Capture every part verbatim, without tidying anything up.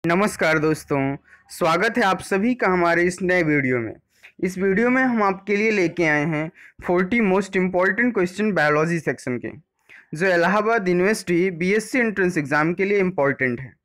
नमस्कार दोस्तों, स्वागत है आप सभी का हमारे इस नए वीडियो में। इस वीडियो में हम आपके लिए लेके आए हैं चालीस most important question biology section के, जो Allahabad university BSc entrance exam के लिए इम्पॉर्टेंट है।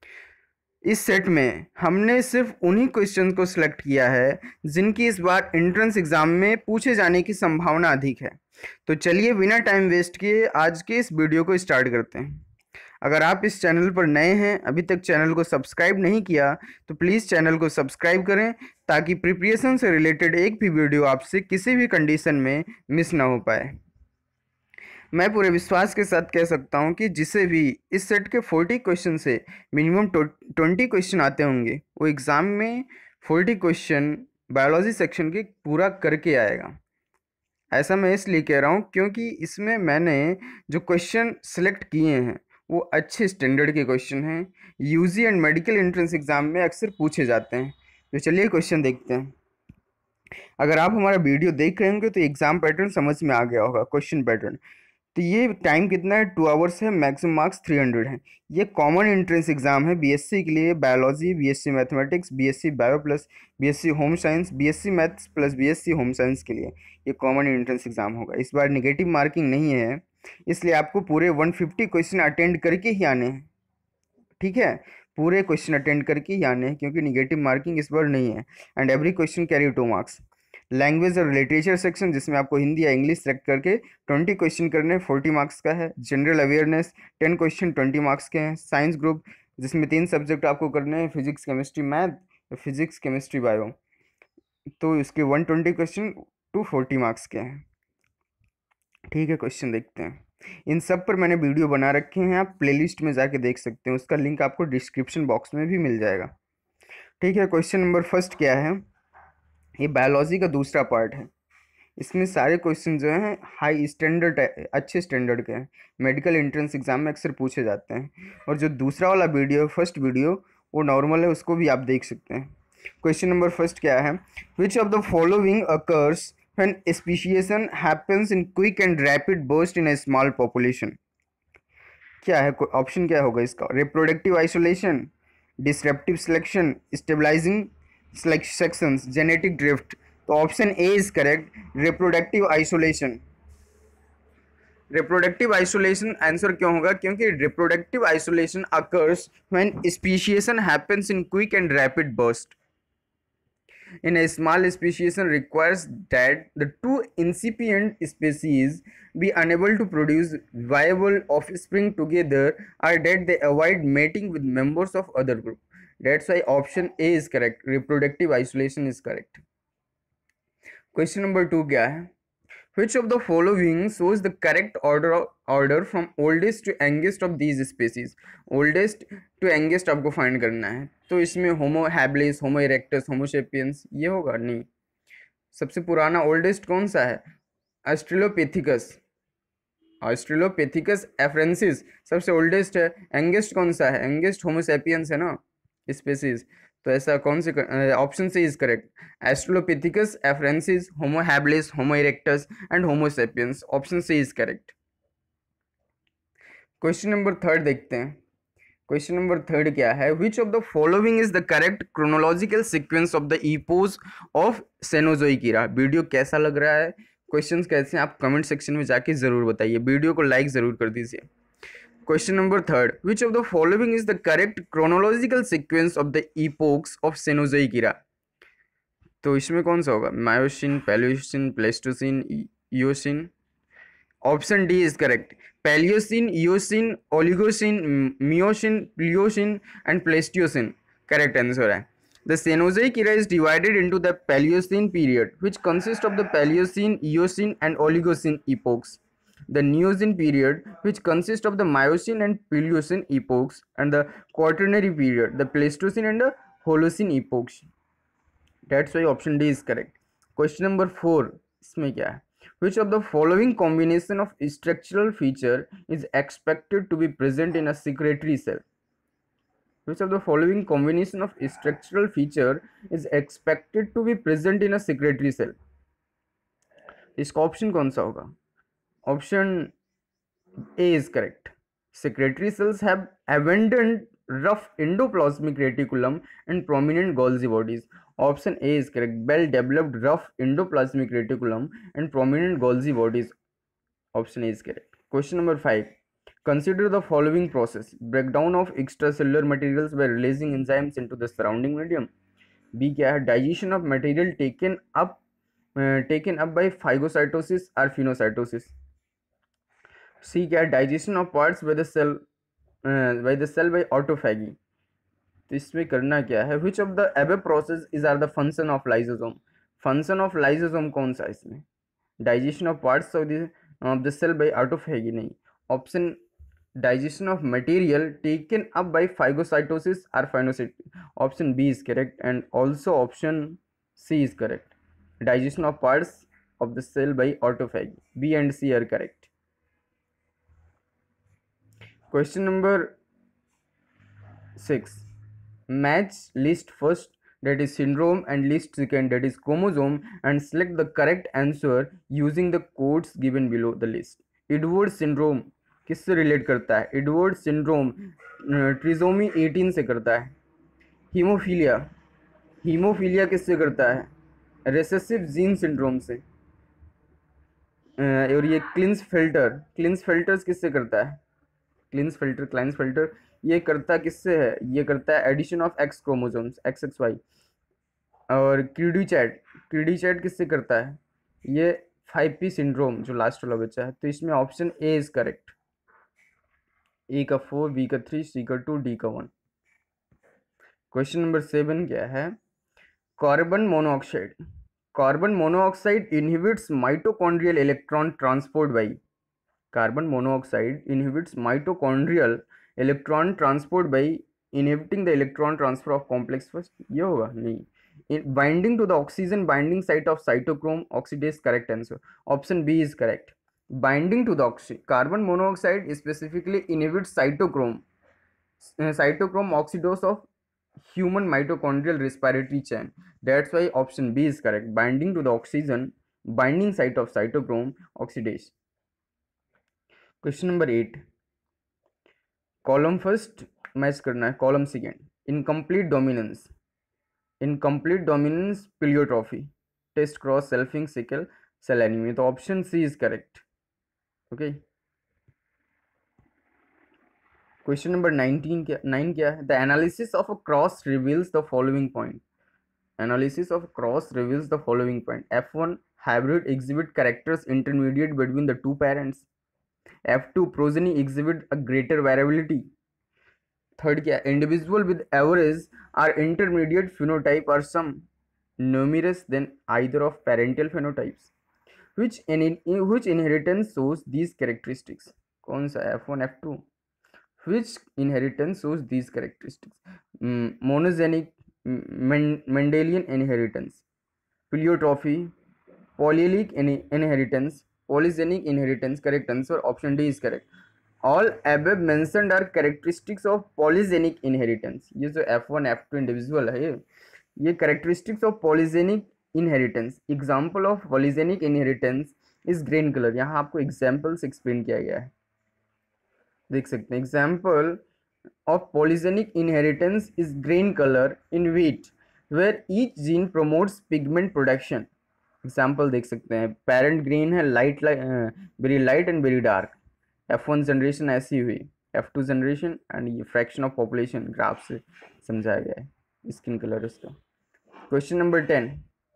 इस सेट में हमने सिर्फ उन्हीं क्वेश्चन को सिलेक्ट किया है जिनकी इस बार एंट्रेंस एग्ज़ाम में पूछे जाने की संभावना अधिक है। तो चलिए बिना टाइम वेस्ट किए आज के इस वीडियो को स्टार्ट करते हैं। अगर आप इस चैनल पर नए हैं, अभी तक चैनल को सब्सक्राइब नहीं किया, तो प्लीज़ चैनल को सब्सक्राइब करें ताकि प्रिपरेशन से रिलेटेड एक भी वीडियो आपसे किसी भी कंडीशन में मिस ना हो पाए। मैं पूरे विश्वास के साथ कह सकता हूं कि जिसे भी इस सेट के चालीस क्वेश्चन से मिनिमम बीस क्वेश्चन आते होंगे, वो एग्ज़ाम में चालीस क्वेश्चन बायोलॉजी सेक्शन के पूरा करके आएगा। ऐसा मैं इसलिए कह रहा हूँ क्योंकि इसमें मैंने जो क्वेश्चन सिलेक्ट किए हैं वो अच्छे स्टैंडर्ड के क्वेश्चन हैं, UG and medical entrance exam में अक्सर पूछे जाते हैं। तो चलिए क्वेश्चन देखते हैं। अगर आप हमारा वीडियो देख रहे होंगे तो एग्ज़ाम पैटर्न समझ में आ गया होगा, क्वेश्चन पैटर्न। तो ये टाइम कितना है, टू आवर्स है, मैक्सिमम मार्क्स थ्री हंड्रेड है। ये कॉमन एंट्रेंस एग्जाम है बीएससी के लिए, biology, BSc mathematics, BSc bio plus BSc home science, BSc maths plus BSc home science के लिए ये कॉमन एंट्रेंस एग्जाम होगा। इस बार निगेटिव मार्किंग नहीं है, इसलिए आपको पूरे एक सौ पचास क्वेश्चन अटेंड करके ही आने हैं। ठीक है, पूरे क्वेश्चन अटेंड करके ही आने हैं क्योंकि निगेटिव मार्किंग इस बार नहीं है। And every question carry two marks. Language और लिटरेचर सेक्शन, जिसमें आपको हिंदी या इंग्लिश सेलेक्ट करके ट्वेंटी क्वेश्चन करने फोर्टी मार्क्स का है। General awareness ten question twenty marks के हैं। साइंस ग्रुप, जिसमें तीन सब्जेक्ट आपको करने हैं, physics chemistry math, physics chemistry bio, तो इसके one twenty question two forty marks के हैं। ठीक है, क्वेश्चन देखते हैं। इन सब पर मैंने वीडियो बना रखे हैं, आप प्लेलिस्ट में जाके देख सकते हैं, उसका लिंक आपको डिस्क्रिप्शन बॉक्स में भी मिल जाएगा। ठीक है, क्वेश्चन नंबर फर्स्ट क्या है, ये बायोलॉजी का दूसरा पार्ट है। इसमें सारे क्वेश्चन जो हैं हाई स्टैंडर्ड, अच्छे स्टैंडर्ड के हैं, मेडिकल एंट्रेंस एग्जाम में अक्सर पूछे जाते हैं। और जो दूसरा वाला वीडियो, फर्स्ट वीडियो, वो नॉर्मल है, उसको भी आप देख सकते हैं। क्वेश्चन नंबर फर्स्ट क्या है, which of the following occurs when speciation happens in quick and rapid burst in a small population? क्या है ऑप्शन, क्या होगा इसका, reproductive isolation, disruptive selection, stabilising sections, genetic drift. तो option A is correct, reproductive isolation. Reproductive isolation answer क्यों होगा, क्योंकि reproductive isolation occurs when speciation happens in quick and rapid burst in a small speciation requires that the two incipient species be unable to produce viable offspring together, or that they avoid mating with members of other group. That's why option A is correct, reproductive isolation is correct. Question number two क्या है, which of the following shows the correct order order from oldest to youngest of these species? oldest to youngest आपको find करना है। तो इसमें Homo habilis, Homo erectus, Homo sapiens ये होगा नहीं। सबसे पुराना ओल्डेस्ट कौन सा है, ऑस्ट्रेलोपेथिकस, ऑस्ट्रेलोपेथिकस एफ्रेंसिस सबसे ओल्डेस्ट है। यंगेस्ट कौन सा है, यंगेस्ट होमो सेपियंस है ना स्पेसीज। तो ऐसा कौन से, option C is correct, Australopithecus afarensis, Homo habilis, Homo erectus and Homo sapiens, option C is correct. Question number third देखते हैं। क्वेश्चन नंबर थर्ड क्या है, which of the following is the correct chronological sequence of the epochs of Cenozoic era? Video कैसा लग रहा है, questions कैसे हैं, आप कमेंट सेक्शन में जाके जरूर बताइए, वीडियो को लाइक जरूर कर दीजिए। Question number third, which of the following is the correct chronological sequence of the epochs of Cenozoic era? तो इसमें कौन सा होगा, Miocene, Paleocene, Pleistocene, Eocene? Option D is correct, Paleocene, Eocene, Oligocene, Miocene, Pliocene and Pleistocene correct answer है। The Cenozoic era is divided into the Paleocene period, which consists of the Paleocene, Eocene, and Oligocene epochs, the Neogene period, which consists of the Miocene and Paleocene epochs, and the Quaternary period, the Pleistocene and the Holocene epochs. That's why option D is correct. Question number four, इसमें क्या है, which of the following combination of structural feature is expected to be present in a secretory cell? Which of the following combination of structural feature is expected to be present in a secretory cell? इसका option कौन सा होगा, option A is correct, secretory cells have abundant rough endoplasmic reticulum and prominent Golgi bodies. Option A is correct. Well developed rough endoplasmic reticulum and prominent Golgi bodies. Option A is correct. Question number five. Consider the following process. Breakdown of extracellular materials by releasing enzymes into the surrounding medium. B क्या है? Digestion of material taken up uh, taken up by phagocytosis or phagocytosis. C क्या है? Digestion of parts by the cell uh, by the cell by autophagy. तो इसमें करना क्या है? Which of the above process is are the function of lysosome? Function of lysosome कौन सा इसमें? Digestion of parts of the of the cell by autophagy नहीं. Option digestion of material taken up by phagocytosis or phagocytosis. Option B is correct, and also option C is correct. Digestion of parts of the cell by autophagy. B and C are correct. Question number six. Match list first, that is syndrome, and list second, that is chromosome, and select the correct answer using the codes given below the list. Edwards syndrome किससे relate करता है? Edward syndrome ट्रिजोमी अठारह से करता है. Haemophilia haemophilia किससे करता है? रेसेसिव जीन सिंड्रोम से. और ये क्लिंस फिल्टर क्लिंस फिल्टर्स किससे करता है? क्लिंस फिल्टर क्लाइंस फिल्टर ये करता किससे है? ये करता है addition of X chromosomes X X Y. और क्रीडीचैट क्रीडीचैट किससे करता है? ये फाइव पी सिंड्रोम जो लास्ट वाला बचा है. तो इसमें option A is correct. A का फोर, बी का थ्री, सी का टू, डी का वन. क्वेश्चन नंबर सेवन क्या है? Carbon monoxide carbon monoxide inhibits mitochondrial electron transport by. Carbon monoxide inhibits mitochondrial electron transport by inhibiting the electron transfer of complex first. ये होगा नहीं. Binding to the oxygen binding site of cytochrome oxidase. Correct answer. Option B is correct. Binding to the oxy carbon monoxide specifically inhibits cytochrome uh, cytochrome oxidase of human mitochondrial respiratory chain. That's why option B is correct. Binding to the oxygen binding site of cytochrome oxidase. Question number eight. Column first match करना है, column second. Incomplete dominance incomplete dominance pleiotrophy test cross selfing sickle cell anemia. तो option C is correct. Okay. Question number nineteen क्या nine क्या है? The analysis of a cross reveals the following point. Analysis of cross reveals the following point. F one hybrid exhibit characters intermediate between the two parents. F two progeny exhibit a greater variability. Third क्या? Individual with average are intermediate phenotype are some numerous than either of parental phenotypes. Which in, in which inheritance shows these characteristics? कौन सा? F one F two. Which inheritance shows these characteristics? mm, monogenic Mendelian inheritance, pleiotrophy, polyallelic inheritance, polygenic inheritance. Correct answer option D is correct. All above mentioned are characteristics of polygenic inheritance. ये जो F one F two individual है ये ये characteristics of polygenic inheritance. Example of polygenic inheritance is green colour. यहाँ आपको examples explain किया गया है, देख सकते हैं. Example of polygenic inheritance is green colour in wheat where each gene promotes pigment production. Example देख सकते हैं. पेरेंट ग्रीन है, light very light and very dark. F one generation ऐसी हुई, एफ टू जनरेशन, एंड ये fraction of population graph से समझाया गया है. स्किन कलर इसका. Question number ten.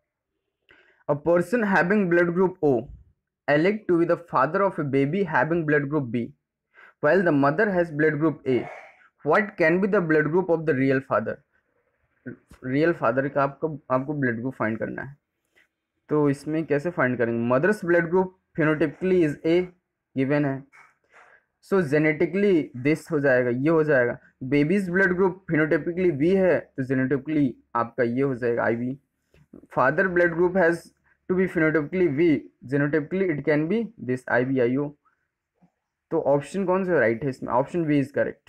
A person having blood group O elect to be the father of a baby having blood group B, while the mother has blood group A. What can be the blood group of the real father? Real father का आपको आपको blood group find करना है. तो इसमें कैसे find करेंगे? Mother's blood group phenotypically is A given है, so genetically this हो जाएगा, ये हो जाएगा. Baby's blood group phenotypically B है, तो genetically आपका ये हो जाएगा I B. Father blood group has to be phenotypically V, genotypically it can be this I B I O. तो ऑप्शन कौन सा राइट है इसमें? Option B is correct.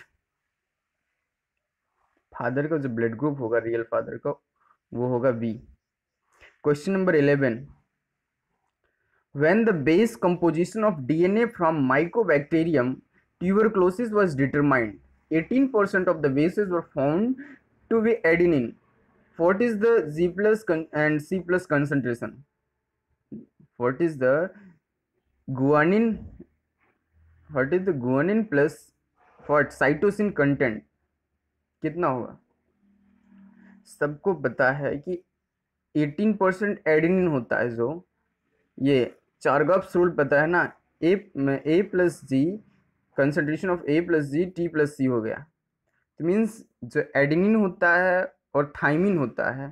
Father का जो ब्लड ग्रुप होगा रियल फादर का वो होगा B. Question number eleven. When the base composition of DNA from Mycobacterium tuberculosis was determined, eighteen percent of the bases were found to be adenine. What is the Z plus con and C plus concentration? What is the guanine? What is the guanine plus what cytosine content? कितना होगा? सबको पता है कि eighteen percent adenine होता है, जो ये चारगॉप्स रूल पता है ना, ए में A plus G, concentration of A plus G T plus C हो गया। तो मीन्स जो एडेनिन होता है और थाइमिन होता है,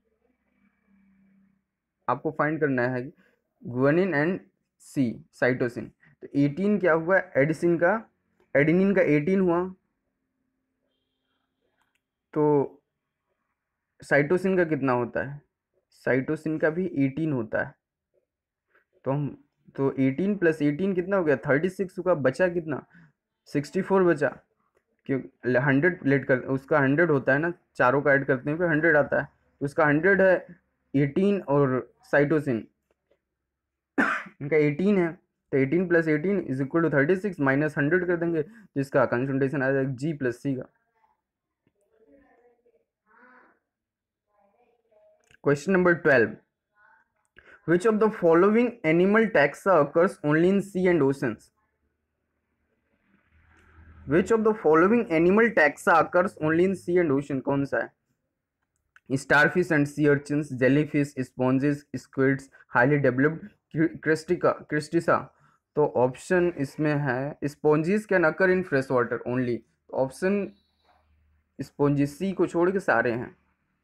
आपको फाइंड करना है गुआनिन एंड सी साइटोसिन। तो eighteen क्या हुआ एडिसिन का, एडेनिन का eighteen हुआ, तो साइटोसिन का कितना होता है? साइटोसिन का भी eighteen होता है। तो हम तो eighteen प्लस eighteen कितना हो गया? thirty-six हुआ। बचा कितना? sixty-four बचा, क्यों हंड्रेड लेट कर उसका हंड्रेड होता है ना, चारों का ऐड करते हैं फिर हंड्रेड आता है, तो उसका हंड्रेड है eighteen और साइटोसिन इनका eighteen है, तो eighteen plus eighteen is equal to thirty-six, minus hundred कर देंगे, जिसका कंसंट्रेशन आ जाएगा जी प्लस सी का। Question number twelve, which of the following animal taxa occurs only in sea and oceans? Which of the following animal taxa occurs only in sea and ocean? कौन सा है? Starfish and sea urchins, jellyfish, sponges, squids, highly developed crustacea, crustacea। तो option इसमें है sponges can occur in fresh water only. Option sponges sea को छोड़ के सारे हैं,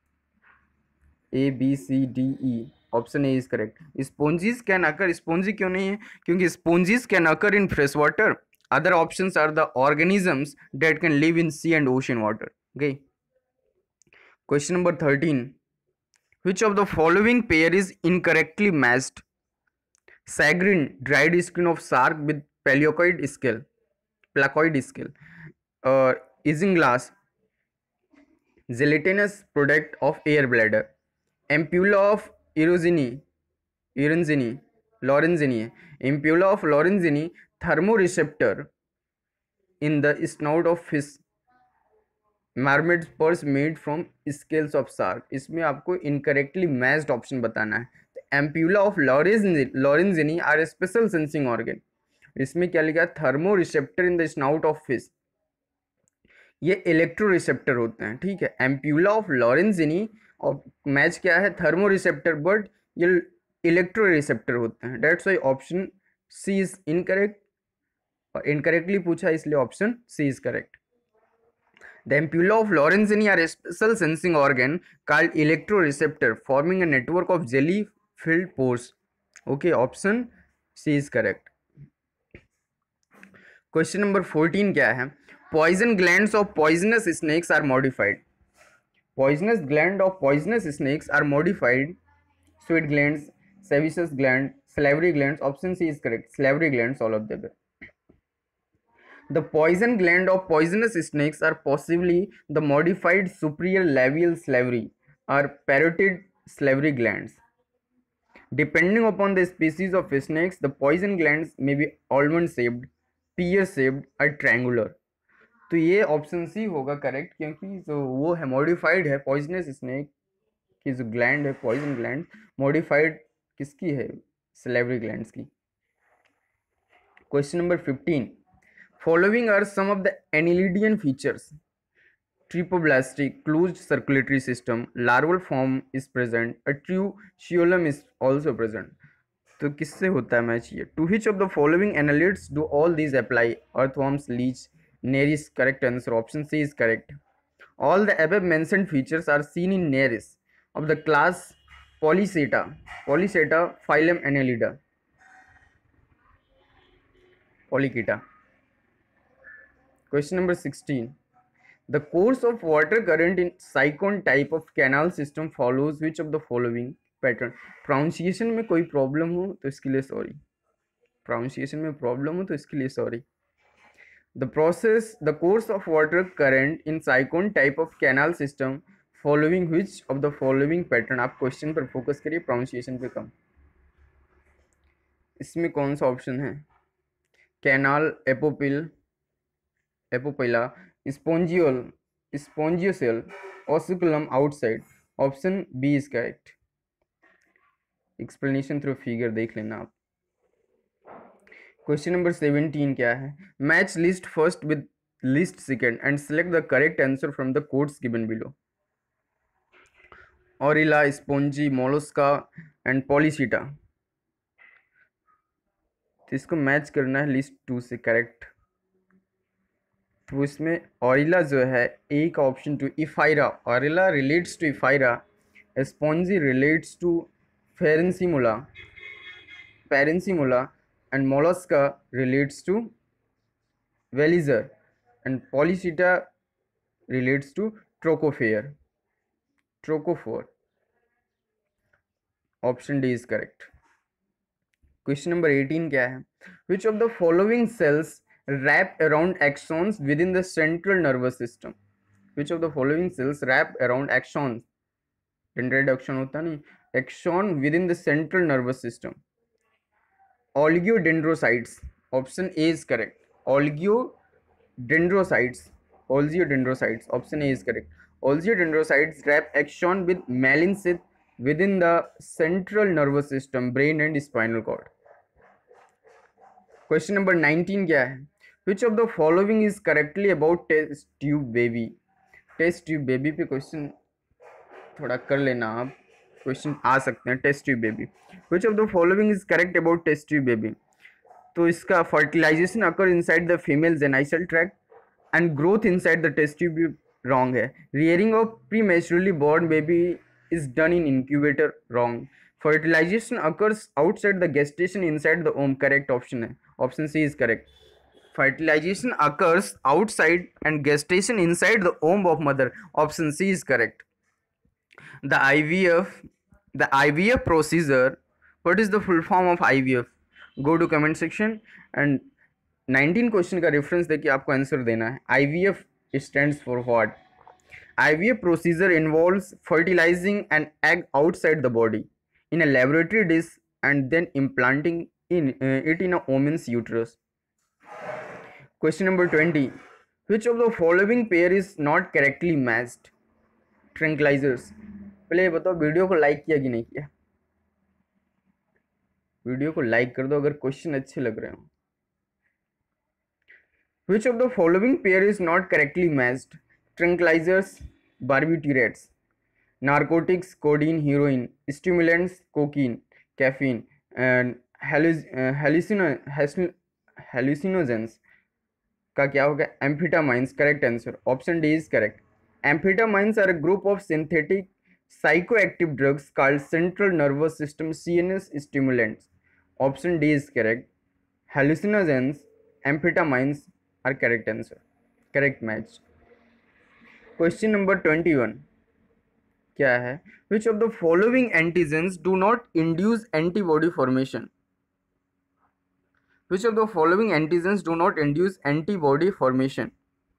A B C D E, option A is correct. Sponges can occur, sponge क्यों नहीं है? क्योंकि sponges can occur in fresh water, other options are the organisms that can live in sea and ocean water. Okay, question number thirteen, which of the following pair is incorrectly matched? Saccharine, dried skin of shark with placoid scale, placoid scale, uh, isinglass, gelatinous product of air bladder, ampulla of Erosini, Erosini, Lorenzini, ampulla of Lorenzini, thermoreceptor in the snout of fish, mermaid purse made from scales of shark. इसमें आपको incorrectly matched option बताना है। Ampulla of Lorenzini are special sensing organ, इसमें क्या लिखा है? Thermoreceptor in the snout of fish, ये electroreceptor होते हैं, ठीक है। एम्प्यूला ऑफ लॉरेंजिनी और मैच क्या है? थर्मो रिसेप्टर, बट ये इलेक्ट्रो रिसेप्टर होते हैं। That's why option C is incorrect, और इनकरेक्टली पूछा इसलिए option C is correct. The ampulla of Lorenzini are a special sensing organ called electroreceptor, forming a network of jelly-filled pores. Okay, option C is correct. Question number fourteen क्या है? Poison glands of poisonous snakes are modified. Poisonous gland of poisonous snakes are modified. Sweat glands, sebaceous gland, salivary glands. Option C is correct. Salivary glands, all of them. The poison gland of poisonous snakes are possibly the modified superior labial salivary or parotid salivary glands. Depending upon the species of snakes, the poison glands may be almond-shaped, pear-shaped or triangular. तो ये option C होगा correct, क्योंकि जो वो है modified है, poisonous snake की जो ग्लैंड है, पॉइजन ग्लैंड, मॉडिफाइड किसकी है? salivary glands की। Question number fifteen, following are some of the annelidian features. Trypoblastic, closed circulatory system, larval form is present, a true coelom is also present. तो किससे होता है मैच ये? To which of the following annelids do all these apply? Earthworms, leech, Nereis. Correct answer, option C is correct. All the above mentioned features are seen in Nereis of the class Polychaeta, Polychaeta phylum Annelida, Polychaeta. Question number sixteen. The course of water current in cyclone type of canal system follows which of the following pattern? Pronunciation में कोई problem हो तो इसके लिए sorry, pronunciation में problem हो तो इसके लिए sorry. The process, the course of water current in cyclone type of canal system following which of the following pattern? आप क्वेश्चन पर फोकस करिए, pronunciation पे कम। इसमें कौन सा ऑप्शन है? Canal, apopyle, apopyla, spongiole spongocoel osculum outside. Option B is correct. Explanation through figure देख लेना आप। क्वेश्चन नंबर सेवेंटीन क्या है? Match list first with list second and select the correct answer from the codes given below. Aurelia, sponge, Mollusca and Polychaeta. तो इसको match करना है list to से करेक्ट। तो इसमें ओरिला जो है ए का option to ephyra, Aurelia relates to ephyra, sponge relates to parenchymula parenchymula and mollusca relates to Velizer and Polychaeta relates to Trochophore. Trochophore. Option D is correct. Question number eighteen क्या है? Which of the following cells wrap around axons within the central nervous system? Which of the following cells wrap around axons? Dendrite axon होता नहीं, axon within the central nervous system. Oligodendrocytes. Option A is correct. Oligodendrocytes. Oligodendrocytes. Option A is correct. Oligodendrocytes wrap axon with myelin sheath within the central nervous system, brain and spinal cord. Question number nineteen क्या है? Which of the following is correctly about test tube baby? Test tube baby पे question थोड़ा कर लेना आप, question आ सकते हैं। Test tube baby, which of the following is correct about test tube baby? तो इसका fertilization occur inside the female genital tract and growth inside the test tube wrong है। Rearing of prematurely born baby is done in incubator wrong. Fertilization occurs outside the gestation inside the womb, correct option है, option C is correct. Fertilisation occurs outside and gestation inside the womb of mother, option C is correct. The I V F, the I V F procedure, what is the full form of I V F? Go to comment section and nineteen question का reference देके आपको answer देना है। I V F stands for what? I V F procedure involves fertilizing an egg outside the body in a laboratory dish and then implanting in uh, it in a woman's uterus. Question number twenty. Which of the following pair is not correctly matched? Tranquilizers. पहले ये बताओ video को like किया कि नहीं किया? Video को like कर दो अगर क्वेश्चन अच्छे लग रहे हो। Which of the following pair is not correctly matched? Tranquilizers, barbiturates, narcotics, codeine, heroin, stimulants, cocaine, caffeine, and hallucino hallucinogens का क्या होगा? Amphetamines, correct answer. Option D is correct. Amphetamines are a group of synthetic psychoactive drugs called central nervous system C N S stimulants. Option D is correct. Hallucinogens, amphetamines are correct answer, correct match. Question number twenty-one क्या है? Which of the following antigens do not induce antibody formation? Which of the following antigens do not induce antibody formation?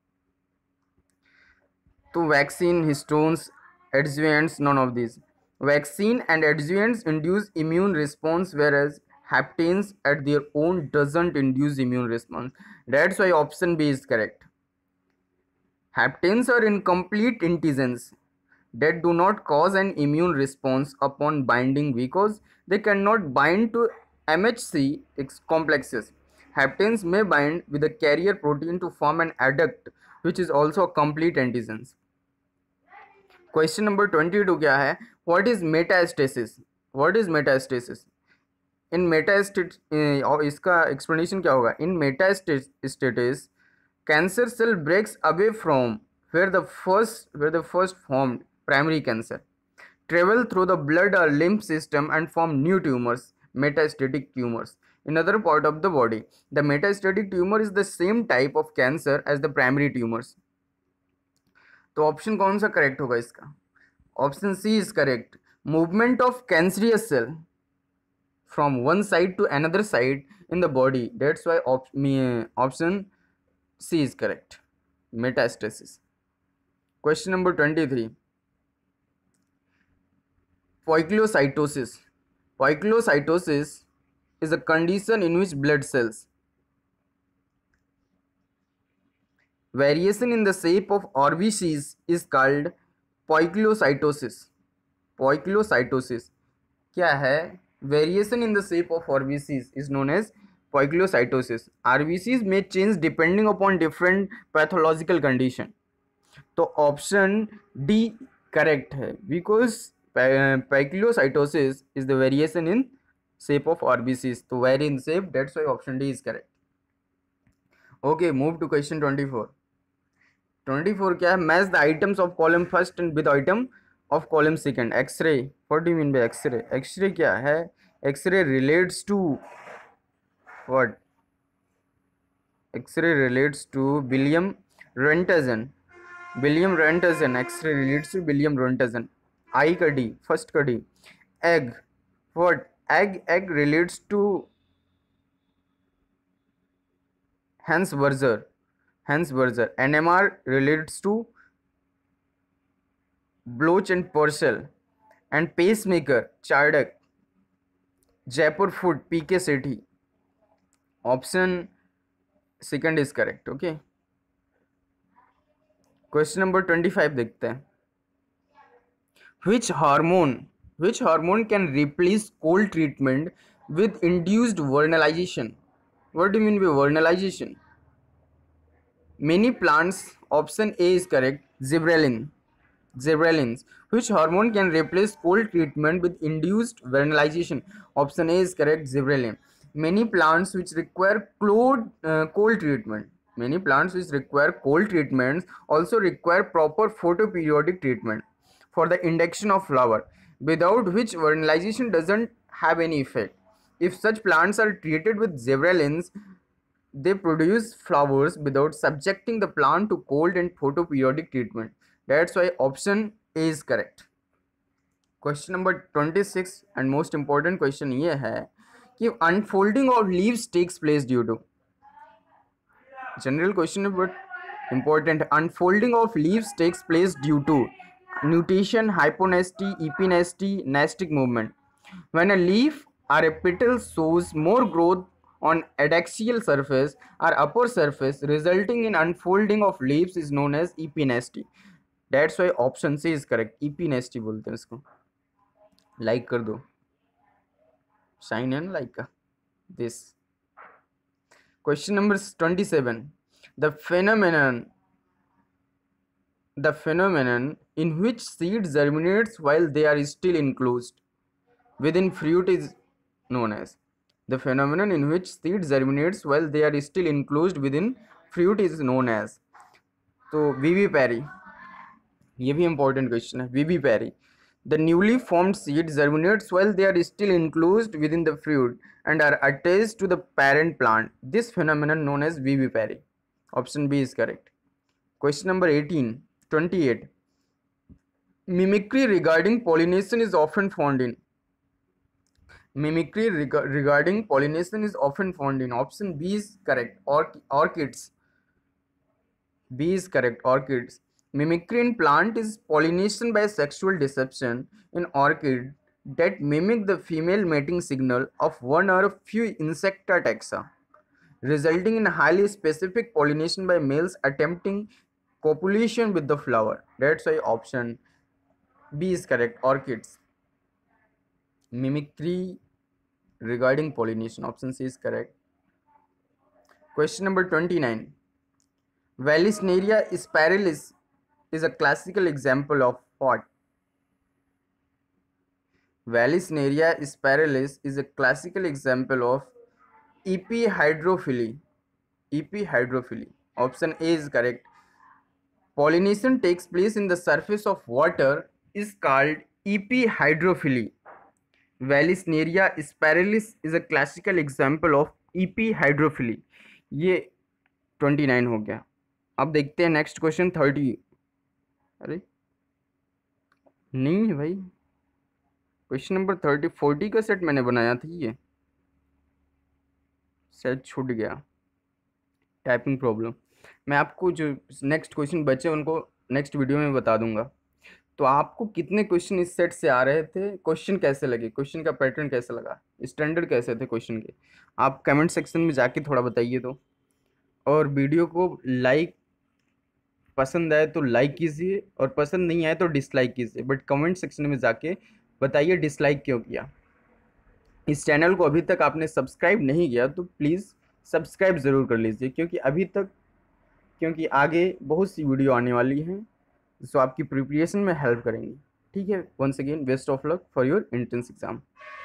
तो vaccine, histones, adjuvants, none of these. Vaccine and adjuvants induce immune response, whereas haptens at their own doesn't induce immune response. That's why option B is correct. Haptens are incomplete antigens that do not cause an immune response upon binding because they cannot bind to M H C complexes. Haptens may bind with a carrier protein to form an adduct, which is also a complete antigens. Question number twenty two क्या है? What is metastasis? What is metastasis? In metastasis इसका explanation क्या होगा? In metastasis cancer cell breaks away from where the first where the first formed primary cancer, travel through the blood और lymph system and form new tumors, metastatic tumors in other part of the body. The metastatic tumor is the same type of cancer as the primary tumors. तो option कौन सा correct होगा इसका? Option C is correct. Movement of cancerous cell from one side to another side in the body, that's why option C is correct, metastasis. Question number twenty three. Poikilocytosis. Poikilocytosis is a condition in which blood cells variation in the shape of RBCs is called poikilocytosis. Poikilocytosis क्या है? Variation in the shape of RBCs is known as poikilocytosis. RBCs में change depending upon different pathological condition. तो option D correct है, because poikilocytosis is the variation in shape of RBCs, तो vary in shape, that's why option D is correct. Okay, move to question twenty four. Twenty four क्या है? Match the items of column first and with item of column second. X ray, what do you mean by X ray? X ray क्या है? X ray relates to what? X ray relates to William Roentgen. William Roentgen, X ray relates to William Roentgen. I का D, first का D. EEG, what? EEG, EEG relates to Hans Berger, Hans Berger. NMR relates to Bloch and Purcell. And pacemaker, Chardack. Jaipur foot, PK Sethi. Option second is correct. Okay, question number twenty five देखते हैं। Which hormone, which hormone can replace cold treatment with induced vernalization? What do you mean by vernalization? Many plants, option A is correct, zebralin, zebralins. Which hormone can replace cold treatment with induced vernalization? Option A is correct, zebralin. Many plants which require cold, uh, cold treatment, many plants which require cold treatments also require proper photoperiodic treatment for the induction of flower, without which vernalization doesn't have any effect. If such plants are treated with zebralins, they produce flowers without subjecting the plant to cold and photoperiodic treatment. That's why option A is correct. Question number twenty six and most important question ये है कि unfolding of leaves takes place due to, general question है but important. Unfolding of leaves takes place due to nutation, hyponasty, epinasty, nastic movement. When a leaf or a petal shows more growth on adaxial surface or upper surface, resulting in unfolding of leaves is known as epinasty. That's why option C is correct. epinasty बोलते हैं इसको. Like कर दो, sign and like का this. Question number twenty seven. The phenomenon the phenomenon in which seed germinates while they are still enclosed within fruit is known as, the phenomenon in which seed germinates while they are still enclosed within fruit is known as. तो विविपैरी, ये भी important question है. Vivipary. The newly formed seed germinates while they are still enclosed within the fruit and are attached to the parent plant. This phenomenon known as vivipary. Option B is correct. Question number eighteen, twenty-eight. Mimicry regarding pollination is often found in. Mimicry reg regarding pollination is often found in. Option B is correct. Or orchids. B is correct. Orchids. Mimicry in plant is pollination by sexual deception in orchid that mimic the female mating signal of one or a few insecta taxa, resulting in highly specific pollination by males attempting copulation with the flower. That's why option B is correct. Orchids. Mimicry regarding pollination. Option C is correct. Question number twenty-nine. Vallisneria spiralis is a classical example of what? Vallisneria spiralis is a classical example of epihydrophily. Epihydrophily. Option A is correct. Pollination takes place in the surface of water is called epihydrophily. Vallisneria spiralis is a classical example of epihydrophily. ये twenty nine हो गया. अब देखते हैं next question thirty. अरे नहीं है भाई, क्वेश्चन नंबर थर्टी. फोर्टी का सेट मैंने बनाया था, ये सेट छूट गया, टाइपिंग प्रॉब्लम. मैं आपको जो नेक्स्ट क्वेश्चन बचे उनको नेक्स्ट वीडियो में बता दूंगा. तो आपको कितने क्वेश्चन इस सेट से आ रहे थे, क्वेश्चन कैसे लगे, क्वेश्चन का पैटर्न कैसे लगा, स्टैंडर्ड कैसे थे क्वेश्चन के, आप कमेंट सेक्शन में जाके थोड़ा बताइए. तो और वीडियो को लाइक पसंद आए तो लाइक कीजिए और पसंद नहीं आए तो डिसलाइक कीजिए, बट कमेंट सेक्शन में जाके बताइए डिसलाइक क्यों किया। इस चैनल को अभी तक आपने सब्सक्राइब नहीं किया तो प्लीज़ सब्सक्राइब ज़रूर कर लीजिए, क्योंकि अभी तक क्योंकि आगे बहुत सी वीडियो आने वाली हैं जो आपकी प्रिपरेशन में हेल्प करेंगी। ठीक है, once again best of luck for your entrance exam.